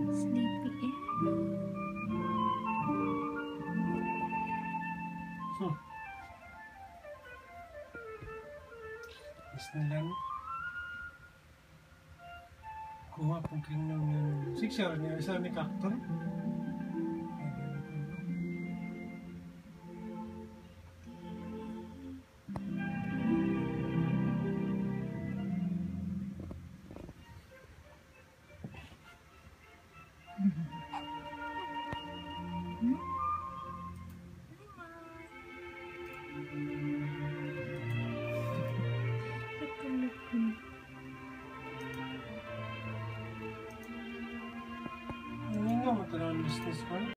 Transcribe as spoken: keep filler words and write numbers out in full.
Sleepy eh. Hmm. Bismillah. Kuha pong kingdom ng six hours niya. Isa ni Kakton. Ini nggak mau terlalu bisnis kan?